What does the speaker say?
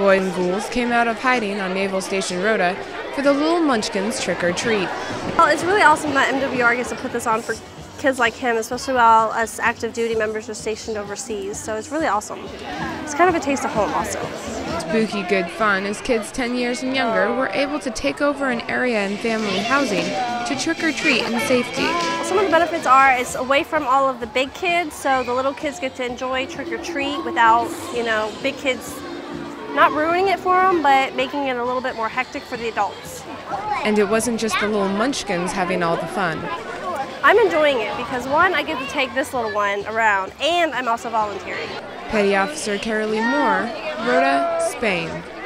Boys and ghouls came out of hiding on Naval Station Rhoda for the Little Munchkins Trick or Treat. Well, it's really awesome that MWR gets to put this on for kids like him, especially while us active duty members are stationed overseas. So it's really awesome. It's kind of a taste of home also. Spooky good fun as kids 10 years and younger were able to take over an area in family housing to trick or treat in safety. Some of the benefits are it's away from all of the big kids, so the little kids get to enjoy trick or treat without, big kids not ruining it for them, but making it a little bit more hectic for the adults. And it wasn't just the Little Munchkins having all the fun. I'm enjoying it because, one, I get to take this little one around, and I'm also volunteering. Petty Officer Carolee Moore, Rhoda, Spain.